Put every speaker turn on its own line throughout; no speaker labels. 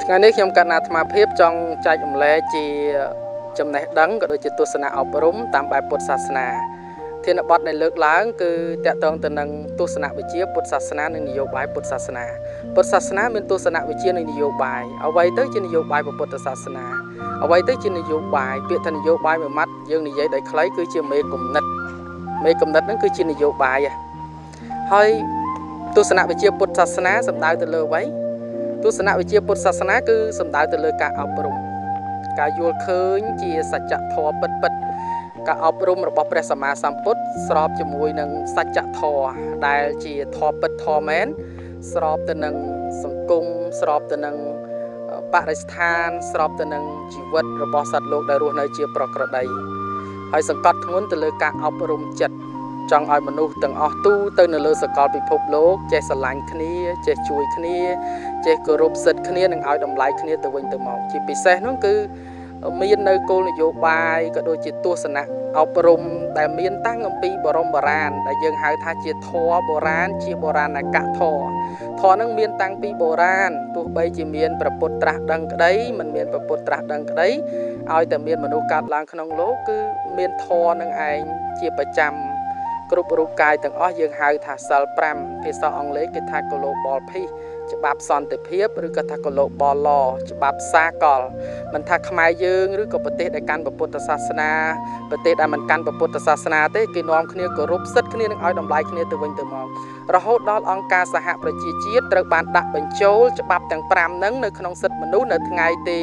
ថ្ងៃនេះខ្ញុំកណ្ណាអាត្មាភាពចង់ចែករំលែកជាចំណេះដឹងក៏ដូចជាទស្សនៈអប់រំតាមបែបពុទ្ធសាសនាធានបទដែលលើកឡើងគឺតាក់ទងទៅនឹងទស្សនវិជ្ជាពុទ្ធសាសនានិងនយោបាយពុទ្ធសាសនាពុទ្ធសាសនាមានទស្សនវិជ្ជានិងនយោបាយអ្វីទៅជានយោបាយពុទ្ធសាសនាអ្វីទៅជានយោបាយពាក្យថានយោបាយមួយម៉ាត់យើងនិយាយដោយខ្លីគឺជាមេគំនិតហ្នឹងគឺជានយោបាយហើយទស្សនវិជ្ជាពុទ្ធសាសនាសំដៅទៅលើអ្វីទស្សនវិជ្ជាពុទ្ធសាសនាគឺសំដៅទៅលើការអប់រំការយល់ឃើញជាសច្ចធម៌ពិតការអប់រំរបស់ព្រះសម្មាសម្ពុទ្ធស្របជាមួយនឹងសច្ចធម៌ដែលជាធម៌ពិតធម៌មែនស្របទៅនឹងសង្គមស្របទៅនឹងបរិស្ថានស្របទៅនឹងជីវិតរបស់សត្វលោកដែលរស់នៅជាប្រក្រតីហើយសង្កត់ធ្ងន់ទៅលើការអប់រំចិត្តចង់ឲ្យមនុស្សទាំងអស់ទូទៅនៅលើសកលពិភពលោកចេះស្រឡាញ់គ្នាចេះជួយគ្នាចេះគោរពសិទ្ធិគ្នានិងឲ្យតម្លៃគ្នាទៅវិញទៅមកជាពិសេសនោះគឺមាននៅគោលនយោបាយក៏ដូចជាទស្សនៈអប់រំដែលមានតាំងអំពីបរមបុរាណដែលយើងហៅថាជាធម៌បុរាណជាបុរាណកធម៌ហ្នឹងមានតាំងពីបុរាណទោះបីជាមានព្រះពុទ្ធត្រាស់ដឹងក្តីមិនមានព្រះពុទ្ធត្រាស់ដឹងក្តីឲ្យតែមានមនុស្សកើតឡើងក្នុងលោកគឺមានធម៌នឹងឯងជាប្រចាំគ្រប់រូបកាយទាំងអស់យើងហៅថាសិល5ភាសាអង់គ្លេសគេថា Global Peace ច្បាប់សន្តិភាពឬក៏ថា Global Law ច្បាប់សាកលមិនថាខ្មែរយើងឬក៏ប្រទេសដែលកាន់ពុទ្ធសាសនាប្រទេសដែលមិនកាន់ពុទ្ធសាសនាទេគេនាំគ្នាគោរពសិទ្ធិគ្នានិងឲ្យតម្លៃគ្នាទៅវិញទៅមករហូតដល់អង្គការសហប្រជាជាតិត្រូវបានដាក់បញ្ចូលច្បាប់ទាំង5ហ្នឹងនៅក្នុងសិទ្ធិមនុស្សនៅថ្ងៃទី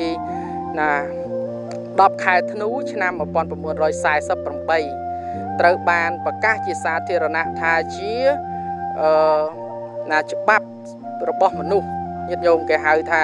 10 ខែធ្នូឆ្នាំ1948ត្រូវបានប្រកាសជាសាធារណៈថាជាច្បាប់របស់មនុស្សញាតិញោមគេហៅថា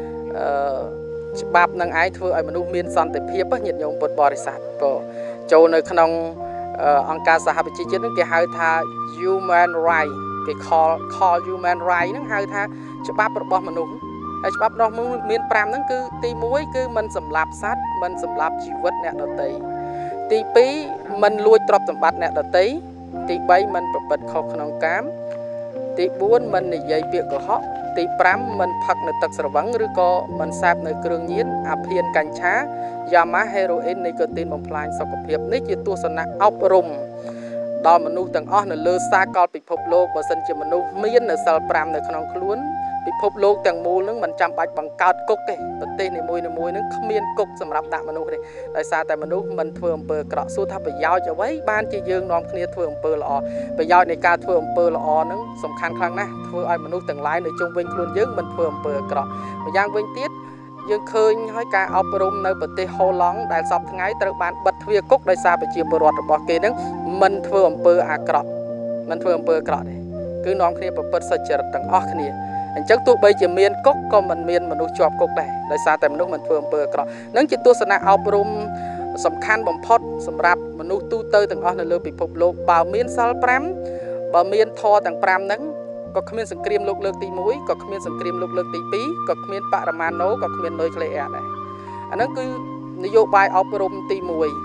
ច្បាប់នឹងឯងធ្វើឲ្យមនុស្សមានសន្តិភាពញាតិញោមពុទ្ធបរិស័ទចូលនៅក្នុងអង្គការសហប្រជាជាតិនឹងគេហៅថា human right គេ call human right ហ្នឹងហៅថាច្បាប់របស់មនុស្សហើយច្បាប់របស់មនុស្សមាន5ហ្នឹងគឺទី1គឺមិនសម្លាប់សត្វមិនសម្លាប់ជីវិតអ្នកដទៃទី2មិនលួចទ្រព្យសម្បត្តិអ្នកដទៃទី3មិនប្រព្រឹត្តខុសក្នុងកាមទី4មិននិយាយពាក្យកុហកទី5មិនផឹកនៅទឹកស្រវឹងឬក៏មិនសាបនៅគ្រឿងញៀនអាភៀនកញ្ឆាយ៉ាម៉ាហេរ៉ូអ៊ីននីកូទីនបំផ្លាញសុខភាពនេះជាទស្សនៈអប់រំដល់មនុស្សទាំងអស់នៅលើសាកលពិភពលោកបើសិនជាមនុស្សមាននៅសិល5នៅក្នុងខ្លួនពិភពលោកទាំងមូលនឹងមិនចាំបាច់បង្កើតគុកទេប្រទេសនីមួយៗនឹងគ្មានគុកសម្រាប់ដាក់មនុស្សទេដោយសារតែមនុស្សមិនធ្វើអំពើអាក្រក់សួរថាប្រយោជន៍អ្វីបានជាយើងនាំគ្នាធ្វើអំពើល្អប្រយោជន៍នៃការធ្វើអំពើល្អហ្នឹងសំខាន់ខ្លាំងណាស់ធ្វើឲ្យមនុស្សទាំងឡាយនៅជុំវិញខ្លួនយើងមិនធ្វើអំពើអាក្រក់ម្យ៉ាងវិញទៀតយើងឃើញហើយការអប់រំនៅប្រទេសហូឡង់ដែលសពថ្ងៃត្រូវបានបិទទ្វារគុកដោយសារប្រជាពលរដ្ឋរបស់គេហ្នឹងមិនធ្វើអំពើអាក្រក់ទេគឺនាំគ្នាប្រព្រឹត្តសុចរិតទាំងអស់គ្នាអញ្ចឹងទោះបីជាមានគុកក៏មិនមានមនុស្សជាប់គុកដែរដោយសារតែមនុស្សមិនធ្វើអំពើអាក្រក់នឹងជាទស្សនៈអប់រំសំខាន់បំផុតសម្រាប់មនុស្សទូទៅទាំងអស់នៅលើពិភពលោកបើមានសិល5បើមានធម៌ទាំង5ហ្នឹងក៏គ្មានសង្គ្រាមលោកលើកទី1ក៏គ្មានសង្គ្រាមលោកលើកទី2ក៏គ្មានបរមាណូក៏គ្មាននុយក្លេអ៊ែរដែរអាហ្នឹងគឺនយោបាយអប់រំទី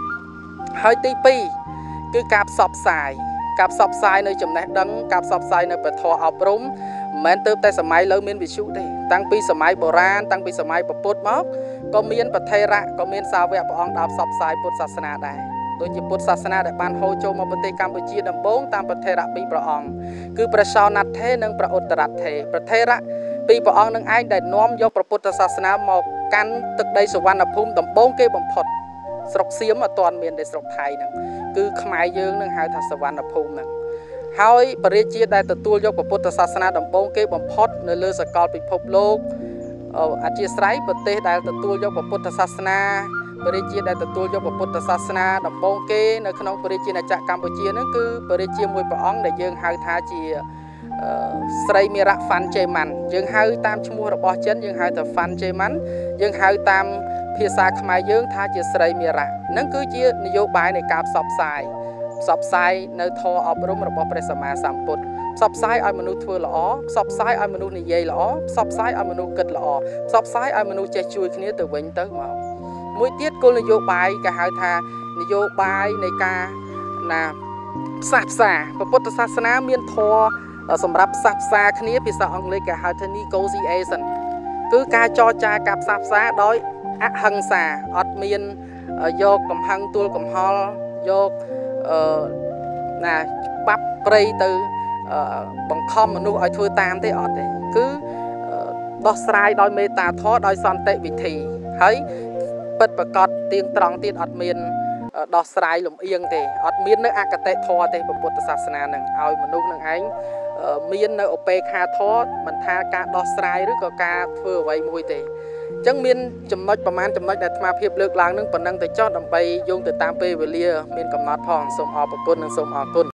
1ហើយទី2គឺការផ្សព្វផ្សាយនៅចំណេះដឹងការផ្សព្វផ្សាយនៅពធអប់រំមិនមែនទៅតែសម័យលើមានវិទ្យុទេតាំងពីសម័យបុរាណតាំងពីសម័យពុទ្ធមកក៏មានប្រថេរៈក៏មានសាវកព្រះអង្គដើរផ្សព្វផ្សាយពុទ្ធសាសនាដែរដូចជាពុទ្ធសាសនាដែលបានហូរចូលមកប្រទេសកម្ពុជាដំបូងតាមប្រថេរៈ2ព្រះអង្គគឺព្រះសោណត្ថេនិងព្រះឧត្តរត្ថេប្រថេរៈ2ព្រះអង្គនឹងឯងដែលនាំយកព្រះពុទ្ធសាសនាមកកាន់ទឹកដីសុវណ្ណភូមិដំបូងគេបំផុតស្រុកសៀមអត់ទាន់មានទេស្រុកថៃហ្នឹងគឺខ្មែរយើងនឹងហៅថាសុវណ្ណភូមិហ្នឹងហើយបរិជាដែលទទួលយកពុទ្ធសាសនាដំបូងគេបំផុតនៅលើសកលពិភពលោកអធិស្ឋានប្រទេសដែលទទួលយកពុទ្ធសាសនាបរិជាដែលទទួលយកពុទ្ធសាសនាដំបូងគេនៅក្នុងបរិជាណាចក្រកម្ពុជាហ្នឹងគឺបរិជាមួយព្រះអង្គដែលយើងហៅថាជាស្រីមេរៈហ្វាន់ជេម៉ាន់យើងហៅតាមឈ្មោះរបស់ចិនយើងហៅថាហ្វាន់ជេម៉ាន់យើងហៅតាមភាសាខ្មែរយើងថាជាស្រីមេរៈហ្នឹងគឺជានយោបាយនៃការផ្សព្វផ្សាយនៅធម៌អប់រំរបស់ព្រះសម្មាសម្ពុទ្ធផ្សព្វផ្សាយឲ្យមនុស្សធ្វើល្អផ្សព្វផ្សាយឲ្យមនុស្សនិយាយល្អផ្សព្វផ្សាយឲ្យមនុស្សគិតល្អផ្សព្វផ្សាយឲ្យមនុស្សចេះជួយគ្នាទៅវិញទៅមកមួយទៀតគោលនយោបាយគេហៅថានយោបាយនៃការផ្សះផ្សាពុទ្ធសាសនាមានធម៌សម្រាប់ផ្សះផ្សាគ្នាភាសាអង់គ្លេសគេហៅថា negotiation cứ ca cho cha cặp sạp xá đói ác hăng xà ọt miên vô cầm hăng tuôn cầm ho vô nè bắp prey từ bằng com mà nuôi ở thui tam thế ọt đấy cứ đo sai đôi mê tà thó đôi son tệ vị thì thấy bật bật cọt tiếng tròn tiếng ọt miên đo sai lùm yên thì ọt miên nó ác tệ thò thì bậc bột sát na nằng ao mà nuôi nằng ánh miên nó op kha thó mình tha ca đo sai rồi có ca thưa vậy mùi thì chẳng miên chấm nóiประมาณ chấm nói để mà phiệp lược làng nâng phần năng tới chót đầm bay dùng từ tam pe về lia miên cầm nát phong sôm ọp côn nâng sôm ọp côn